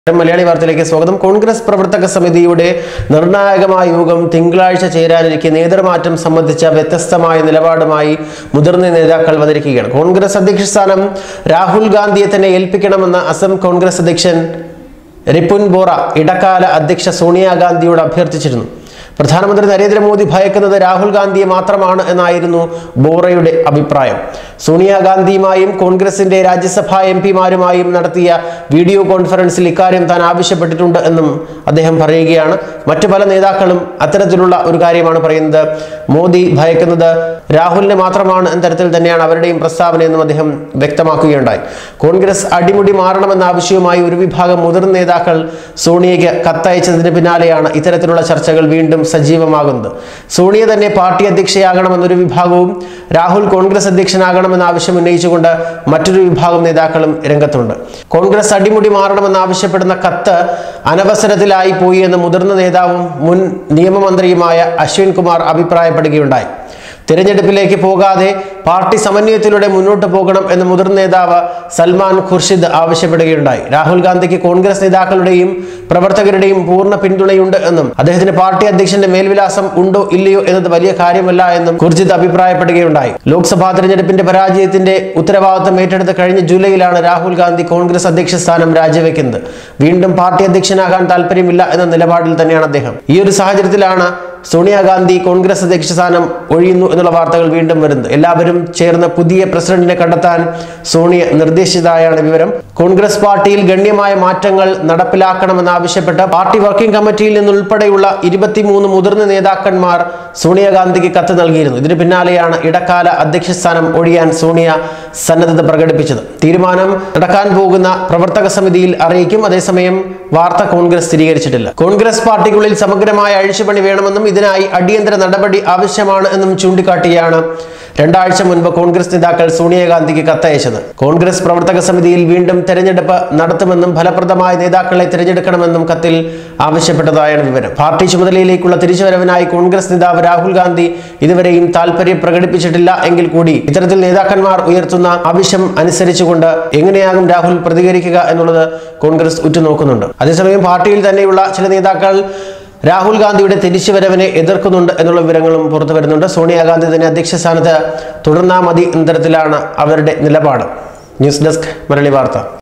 മലയാളി വാർത്തയിലേക്ക് സ്വാഗതം. കോൺഗ്രസ് പ്രവർത്തക സമിതിയുടെ നിർണായകമായ യോഗം തിങ്കളാഴ്ച ചേരാനിരിക്കെ നേതൃമാറ്റം സംബന്ധിച്ച വ്യത്യസ്തമായ നിലപാടുമായി മുതിർന്ന നേതാക്കൾ വന്നിരിക്കുകയാണ്. കോൺഗ്രസ് അധ്യക്ഷ സ്ഥാനം രാഹുൽ ഗാന്ധിയെ തന്നെ ഏൽപ്പിക്കണമെന്ന് അസം കോൺഗ്രസ് അധ്യക്ഷൻ റിപുൻ ബോറ ഇടക്കാല അധ്യക്ഷ സോണിയാഗാന്ധിയോട് അഭ്യർത്ഥിച്ചിരുന്നു. പ്രധാനമന്ത്രി നരേന്ദ്രമോദി ഭയക്കുന്നത് രാഹുൽ ഗാന്ധിയെ മാത്രമാണ് എന്നായിരുന്നു ബോറയുടെ അഭിപ്രായം. സോണിയാഗാന്ധിയുമായും കോൺഗ്രസിന്റെ രാജ്യസഭാ എംപിമാരുമായും നടത്തിയ വീഡിയോ കോൺഫറൻസിൽ ഇക്കാര്യം താൻ ആവശ്യപ്പെട്ടിട്ടുണ്ട് എന്നും അദ്ദേഹം പറയുകയാണ്. മറ്റു പല നേതാക്കളും അത്തരത്തിലുള്ള ഒരു കാര്യമാണ് പറയുന്നത്. മോദി ഭയക്കുന്നത് രാഹുലിനെ മാത്രമാണ് എന്ന തരത്തിൽ തന്നെയാണ് അവരുടെയും പ്രസ്താവനയെന്നും അദ്ദേഹം വ്യക്തമാക്കുകയുണ്ടായി. കോൺഗ്രസ് അടിമുടി മാറണമെന്ന ആവശ്യവുമായി ഒരു വിഭാഗം മുതിർന്ന നേതാക്കൾ സോണിയയ്ക്ക് കത്തയച്ചതിന് പിന്നാലെയാണ് ഇത്തരത്തിലുള്ള ചർച്ചകൾ വീണ്ടും സജീവമാകുന്നത്. സോണിയ തന്നെ പാർട്ടി അധ്യക്ഷയാകണമെന്നൊരു വിഭാഗവും രാഹുൽ കോൺഗ്രസ് അധ്യക്ഷനാകണമെന്ന ആവശ്യം ഉന്നയിച്ചുകൊണ്ട് മറ്റൊരു വിഭാഗം നേതാക്കളും രംഗത്തുണ്ട്. കോൺഗ്രസ് അടിമുടി മാറണമെന്ന് ആവശ്യപ്പെടുന്ന കത്ത് അനവസരത്തിലായി പോയി എന്ന് മുതിർന്ന നേതാവും മുൻ നിയമമന്ത്രിയുമായ അശ്വിൻ കുമാർ അഭിപ്രായപ്പെടുകയുണ്ടായി. തിരഞ്ഞെടുപ്പിലേക്ക് പോകാതെ പാർട്ടി സമന്വയത്തിലൂടെ മുന്നോട്ട് പോകണം എന്ന് മുതിർന്ന നേതാവ് സൽമാൻ ഖുർഷിദ് ആവശ്യപ്പെടുകയുണ്ടായി. രാഹുൽ ഗാന്ധിക്ക് കോൺഗ്രസ് നേതാക്കളുടെയും പ്രവർത്തകരുടെയും പൂർണ്ണ പിന്തുണയുണ്ട് എന്നും അദ്ദേഹത്തിന് പാർട്ടി അധ്യക്ഷന്റെ മേൽവിലാസം ഉണ്ടോ ഇല്ലയോ എന്നത് വലിയ കാര്യമല്ല എന്നും ഖുർഷിദ് അഭിപ്രായപ്പെടുകയുണ്ടായി. ലോക്സഭാ തിരഞ്ഞെടുപ്പിന്റെ പരാജയത്തിന്റെ ഉത്തരവാദിത്തം ഏറ്റെടുത്ത് കഴിഞ്ഞ ജൂലൈയിലാണ് രാഹുൽ ഗാന്ധി കോൺഗ്രസ് അധ്യക്ഷ സ്ഥാനം രാജിവെക്കുന്നത്. വീണ്ടും പാർട്ടി അധ്യക്ഷനാകാൻ താല്പര്യമില്ല എന്ന നിലപാടിൽ തന്നെയാണ് അദ്ദേഹം. ഈ ഒരു സാഹചര്യത്തിലാണ് സോണിയാഗാന്ധി കോൺഗ്രസ് അധ്യക്ഷ സ്ഥാനം ഒഴിയുന്നു എന്നുള്ള വാർത്തകൾ വീണ്ടും വരുന്നത്. എല്ലാവരും ചേർന്ന് പുതിയ പ്രസിഡന്റിനെ കണ്ടെത്താൻ സോണിയ നിർദ്ദേശിച്ചതായാണ് വിവരം. കോൺഗ്രസ് പാർട്ടിയിൽ ഗണ്യമായ മാറ്റങ്ങൾ നടപ്പിലാക്കണമെന്നാവശ്യപ്പെട്ട് പാർട്ടി വർക്കിംഗ് കമ്മിറ്റിയിൽ നിന്നുൾപ്പെടെയുള്ള 23 മുതിർന്ന നേതാക്കന്മാർ സോണിയാഗാന്ധിക്ക് കത്ത് നൽകിയിരുന്നു. ഇതിന് പിന്നാലെയാണ് ഇടക്കാല അധ്യക്ഷ സ്ഥാനം ഒഴിയാൻ സോണിയ സന്നദ്ധത പ്രകടിപ്പിച്ചത്. തീരുമാനം നടക്കാൻ പോകുന്ന പ്രവർത്തക സമിതിയിൽ അറിയിക്കും. അതേസമയം വാർത്ത കോൺഗ്രസ് സ്ഥിരീകരിച്ചിട്ടില്ല. കോൺഗ്രസ് പാർട്ടിക്കുള്ളിൽ സമഗ്രമായ അഴിച്ചുപണി വേണമെന്നും ഇതിനായി അടിയന്തര നടപടി ആവശ്യമാണ് എന്നും ചൂണ്ടിക്കാട്ടിയാണ് 2 ആഴ്ച മുൻപ് കോൺഗ്രസ് നേതാക്കൾ സോണിയാഗാന്ധിക്ക് കത്തയച്ചത്. കോൺഗ്രസ് പ്രവർത്തക സമിതിയിൽ വീണ്ടും തെരഞ്ഞെടുപ്പ് നടത്തുമെന്നും ഫലപ്രദമായ നേതാക്കളെ തിരഞ്ഞെടുക്കണമെന്നും കത്തിൽ ആവശ്യപ്പെട്ടതായാണ് വിവരം. പാർട്ടി ചുമതലയിലേക്കുള്ള തിരിച്ചുവരവിനായി കോൺഗ്രസ് നേതാവ് രാഹുൽ ഗാന്ധി ഇതുവരെയും താല്പര്യം പ്രകടിപ്പിച്ചിട്ടില്ല എങ്കിൽ കൂടി ഇത്തരത്തിൽ നേതാക്കന്മാർ ഉയർത്തുന്ന ആവശ്യം അനുസരിച്ചുകൊണ്ട് എങ്ങനെയാകും രാഹുൽ പ്രതികരിക്കുക എന്നുള്ളത് കോൺഗ്രസ് ഉറ്റുനോക്കുന്നുണ്ട്. അതേസമയം പാർട്ടിയിൽ തന്നെയുള്ള ചില നേതാക്കൾ രാഹുൽ ഗാന്ധിയുടെ തിരിച്ചുവരവിനെ എതിർക്കുന്നുണ്ട് എന്നുള്ള വിവരങ്ങളും പുറത്തു വരുന്നുണ്ട്. സോണിയാഗാന്ധി തന്നെ അധ്യക്ഷ സ്ഥാനത്ത് തുടർന്നാൽ മതി എന്ന തരത്തിലാണ് അവരുടെ നിലപാട്. ന്യൂസ് ഡെസ്ക് മലയാളി വാർത്ത.